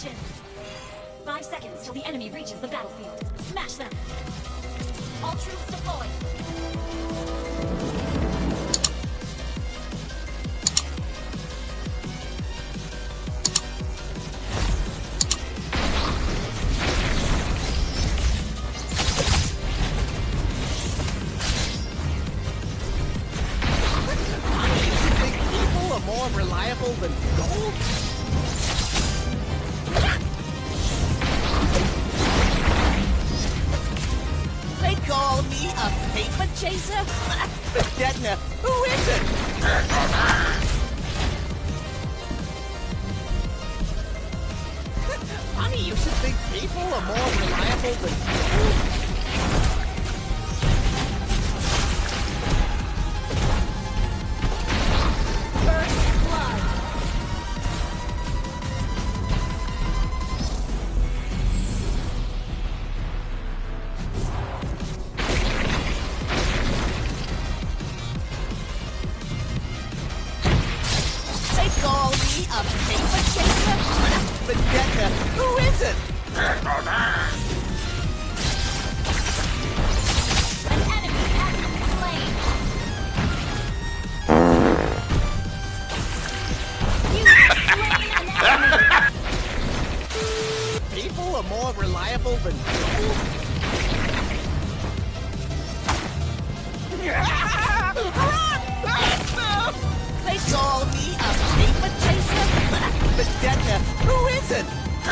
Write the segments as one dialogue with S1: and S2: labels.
S1: Formations. 5 seconds till the enemy reaches the battlefield. Smash them. All troops deployed.
S2: More reliable than gold? They call me a paper chaser? But Detna, who isn't? Funny you should think people are more reliable than gold. Call me a paper chaser? But Detna, who isn't?
S1: An enemy has been slain. You have slain an enemy.
S2: People are more reliable than gold? They call me a paper chaser? But Detna, who isn't?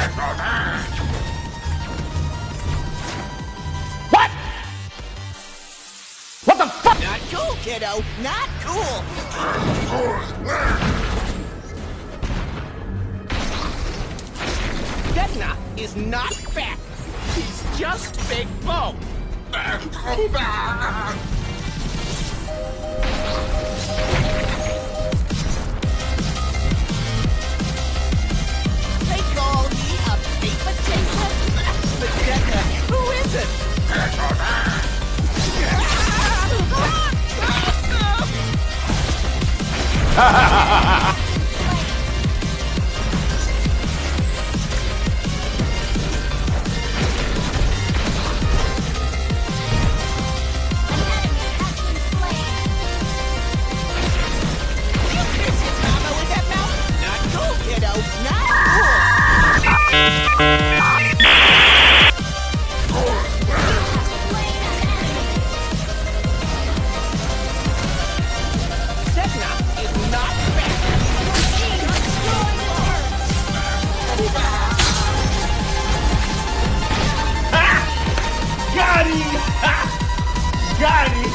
S3: What? What the fuck?
S2: Not cool, kiddo. Not cool. Detna is not fat. He's just big bone. They call me a paper chaser? But Detna, who isn't?
S3: Got him! Got him!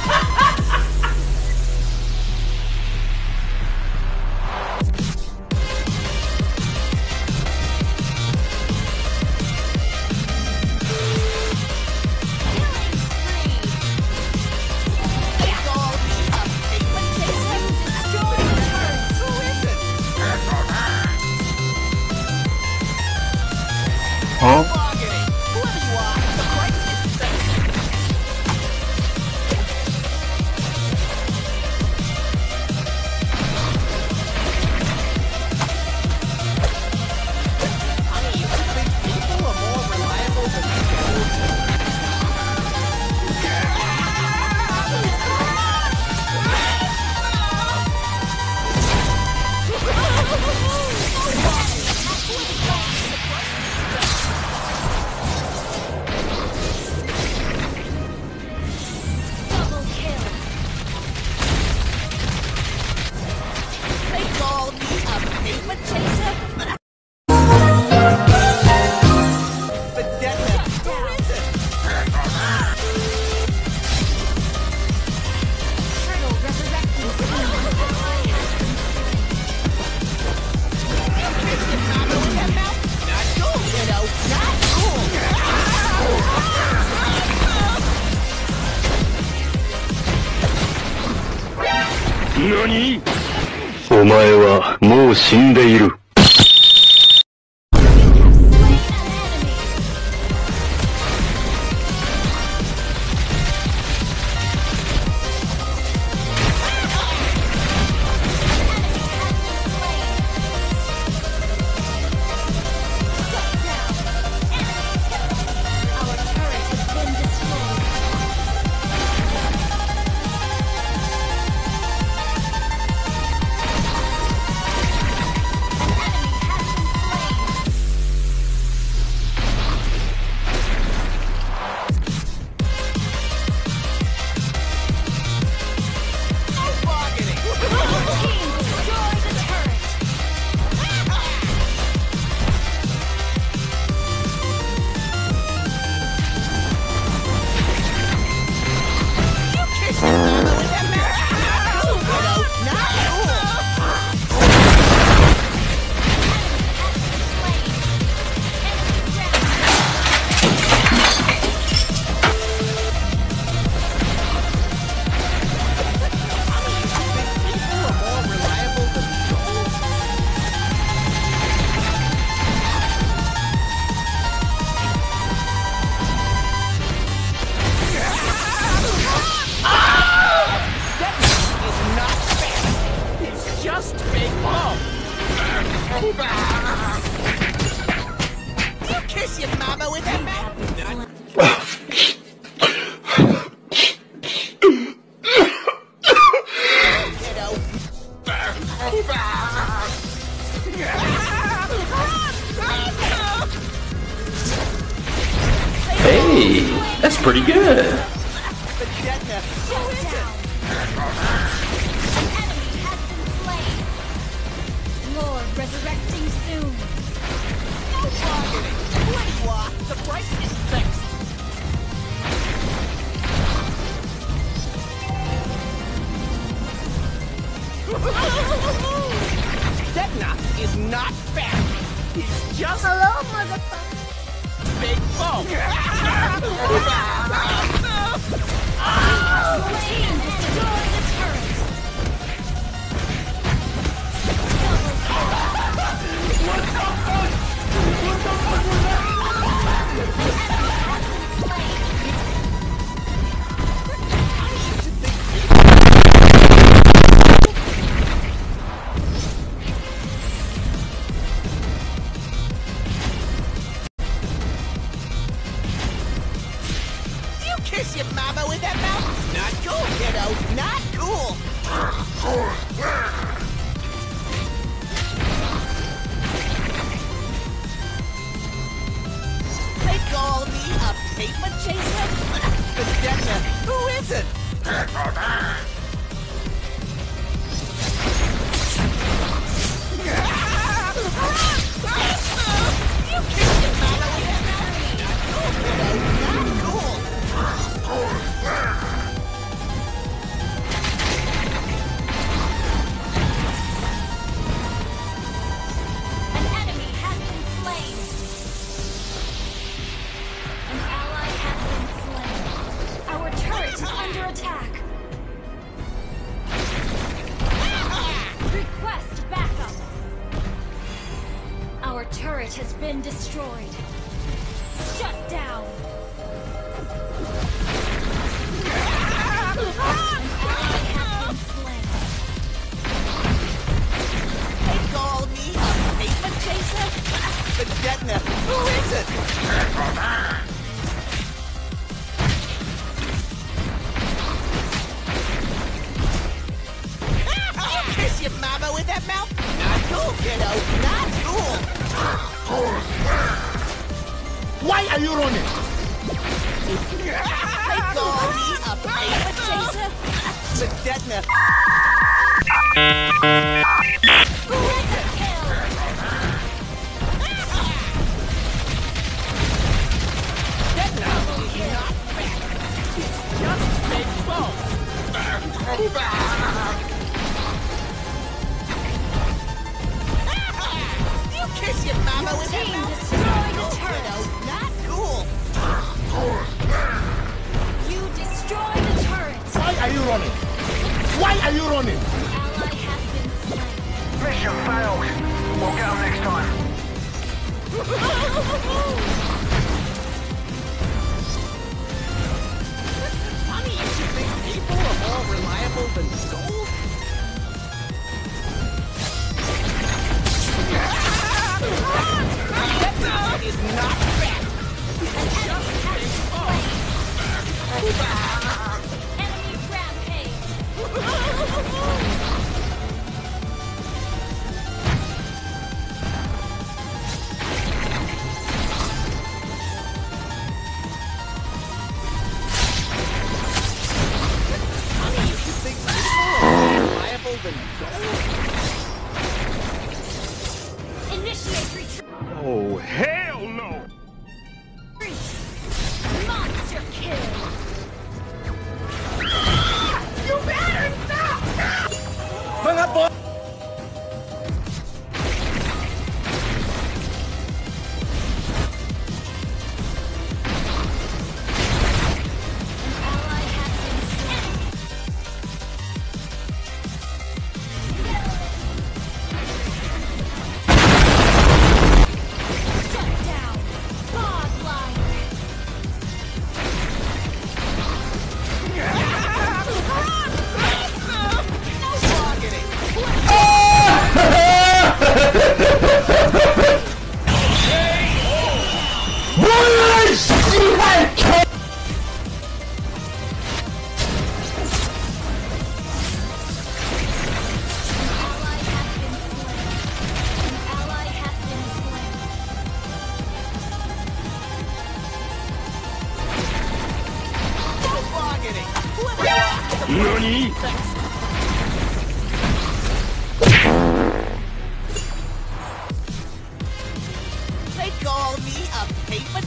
S3: Huh?
S4: NANI?お前はもう死んでいる。
S2: just big bump. You kiss your mama with that mouth.
S5: Hey, that's pretty good.
S2: Vegeta, who is it?
S1: An enemy has been slain. Lord resurrecting soon.
S2: No bargaining. What? The price is fixed. Detna is not fat. He's just big bone.
S1: Your team destroyed the turret.
S2: You kiss your mama with that mouth? Not cool, kiddo. Not cool. They call me a paper chaser? Vegeta, who is it? You kiss your mama with that mouth? Not cool, kiddo. Not cool.
S1: An enemy has been slain. An ally has been slain. Our turret is under attack. Request backup. Our turret has been destroyed. Shut down. An ally has been slain.
S2: They call me a paper chaser? Vegeta, who is it? You kiss your mama with that mouth? Not cool, kiddo. Not cool.
S3: Why are you running?
S2: They call me a paper chaser? Vegeta. Who is it? Vegeta is not fat. He's just big bone. You kiss your mama with that
S1: team
S2: mouth?
S1: destroyed
S2: Not
S1: the
S2: cool,
S1: turret.
S2: kiddo. Not cool.
S1: You destroyed the turret.
S3: Why are you running? Why are you running?
S1: Ally has been slain.
S6: Mission failed. We'll get them next time.
S2: Honey, you should think people are more reliable than gold? That is not fat.
S1: Enemy rampage.
S2: Honey, you should think people are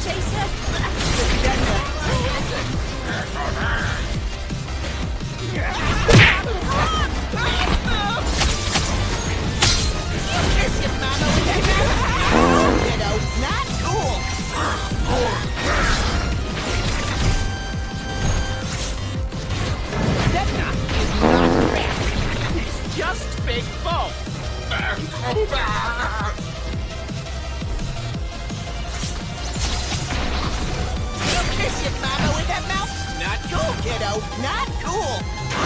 S2: Kiss your mama with that mouth. Kiddo, not cool. Vecna is not fat. He's just big bone. You kiss your mama with that mouth? Not cool, kiddo. Not cool.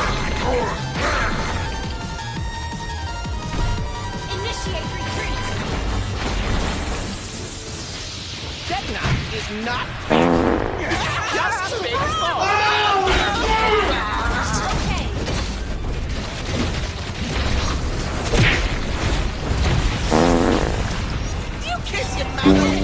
S1: Initiate retreat.
S2: Vecna is not fat. Just big bone.
S1: Okay.
S2: You kiss your mama with